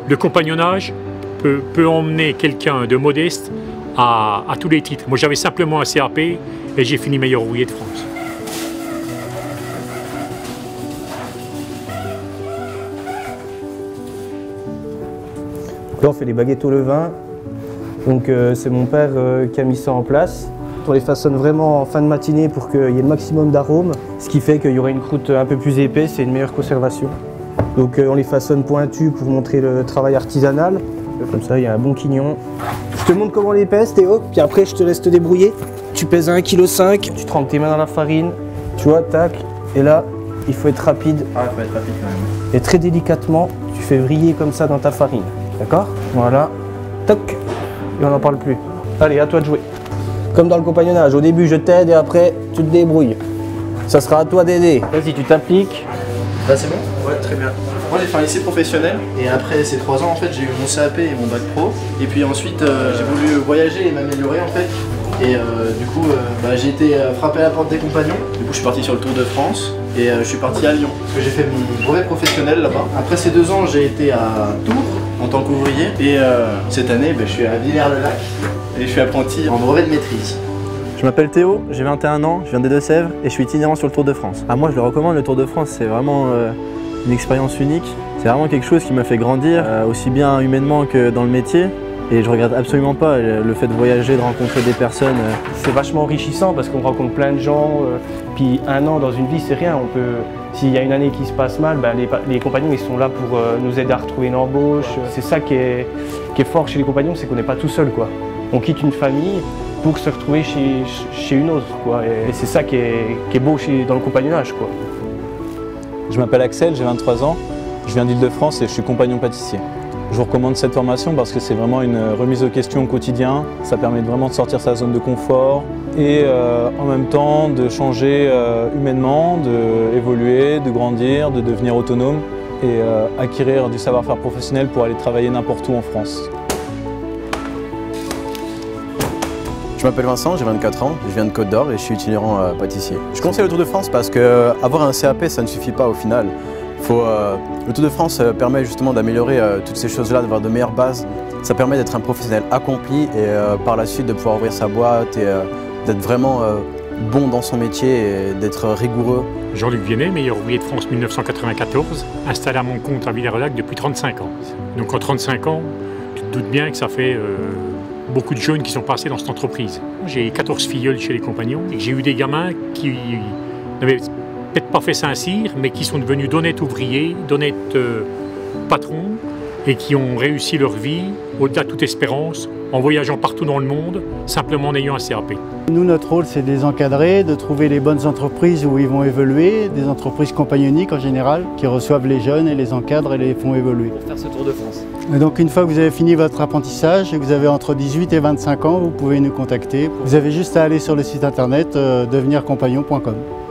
Le compagnonnage peut emmener quelqu'un de modeste à tous les titres. Moi j'avais simplement un CAP et j'ai fini meilleur ouvrier de France. Donc là on fait les baguettes au levain. Donc c'est mon père qui a mis ça en place. On les façonne vraiment en fin de matinée pour qu'il y ait le maximum d'arômes, ce qui fait qu'il y aura une croûte un peu plus épaisse et une meilleure conservation. Donc on les façonne pointus pour montrer le travail artisanal. Comme ça il y a un bon quignon. Je te montre comment on les pèse Théo, puis après je te laisse te débrouiller. Tu pèses 1,5 kg, tu trempes tes mains dans la farine, tu vois, tac, et là il faut être rapide. Ah, il faut être rapide quand même. Et très délicatement, tu fais vriller comme ça dans ta farine, d'accord? Voilà, toc, et on n'en parle plus. Allez, à toi de jouer. Comme dans le compagnonnage, au début je t'aide et après tu te débrouilles. Ça sera à toi d'aider. Vas-y, tu t'appliques. Là c'est bon? Ouais, très bien. Moi j'ai fait un lycée professionnel et après ces 3 ans en fait j'ai eu mon CAP et mon bac pro. Et puis ensuite j'ai voulu voyager et m'améliorer en fait. Et du coup j'ai été frappé à la porte des compagnons. Du coup je suis parti sur le Tour de France et je suis parti à Lyon. Parce que j'ai fait mon brevet professionnel là-bas. Après ces 2 ans j'ai été à Tours en tant qu'ouvrier. Et cette année je suis à Villers-le-Lac et je suis apprenti en brevet de maîtrise. Je m'appelle Théo, j'ai 21 ans, je viens des Deux-Sèvres et je suis itinérant sur le Tour de France. Moi je le recommande, le Tour de France, c'est vraiment une expérience unique. C'est vraiment quelque chose qui m'a fait grandir, aussi bien humainement que dans le métier. Et je regrette absolument pas le fait de voyager, de rencontrer des personnes. C'est vachement enrichissant parce qu'on rencontre plein de gens. Puis 1 an dans une vie, c'est rien. S'il y a une année qui se passe mal, les compagnons ils sont là pour nous aider à retrouver une embauche. C'est ça qui est fort chez les compagnons, c'est qu'on n'est pas tout seul, quoi. On quitte une famille pour se retrouver chez une autre, quoi. Et c'est ça qui est beau dans le compagnonnage, quoi. Je m'appelle Axel, j'ai 23 ans, je viens d'Île-de-France et je suis compagnon pâtissier. Je vous recommande cette formation parce que c'est vraiment une remise aux questions au quotidien. Ça permet vraiment de sortir sa zone de confort et en même temps de changer humainement, d'évoluer, de grandir, de devenir autonome et acquérir du savoir-faire professionnel pour aller travailler n'importe où en France. Je m'appelle Vincent, j'ai 24 ans, je viens de Côte d'Or et je suis itinérant pâtissier. Je conseille le Tour de France parce qu'avoir un CAP ça ne suffit pas au final. Le Tour de France permet justement d'améliorer toutes ces choses-là, d'avoir de meilleures bases. Ça permet d'être un professionnel accompli et par la suite de pouvoir ouvrir sa boîte et d'être vraiment bon dans son métier et d'être rigoureux. Jean-Luc Viennet, meilleur ouvrier de France 1994, installé à mon compte à Villers-le-Lac depuis 35 ans. Donc en 35 ans, tu te doutes bien que ça fait beaucoup de jeunes qui sont passés dans cette entreprise. J'ai 14 filleuls chez les compagnons et j'ai eu des gamins qui n'avaient peut-être pas fait Saint-Cyr, mais qui sont devenus d'honnêtes ouvriers, d'honnêtes patrons et qui ont réussi leur vie au-delà de toute espérance en voyageant partout dans le monde, simplement en ayant un CAP. Nous, notre rôle, c'est de les encadrer, de trouver les bonnes entreprises où ils vont évoluer, des entreprises compagnonniques en général, qui reçoivent les jeunes et les encadrent et les font évoluer. Pour faire ce Tour de France. Et donc une fois que vous avez fini votre apprentissage et que vous avez entre 18 et 25 ans, vous pouvez nous contacter. Vous avez juste à aller sur le site internet devenircompagnon.com.